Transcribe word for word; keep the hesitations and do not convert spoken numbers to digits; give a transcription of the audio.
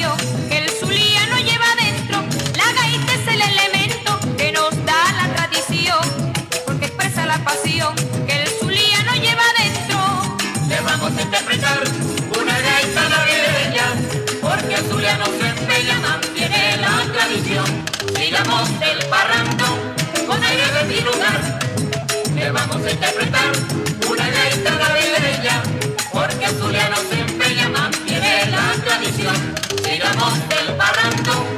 canción que el zuliano lleva dentro. La gaita es el elemento que nos da la tradición, porque expresa la pasión que el zuliano lleva dentro. Le vamos a interpretar una gaita navideña, porque el zuliano se empeña, mantiene la tradición. Sigamos el parrandón con aire de mi lugar. Le vamos a interpretar una gaita navideña, porque el zuliano se empeña, mantiene la tradición. Sigamos el parrandón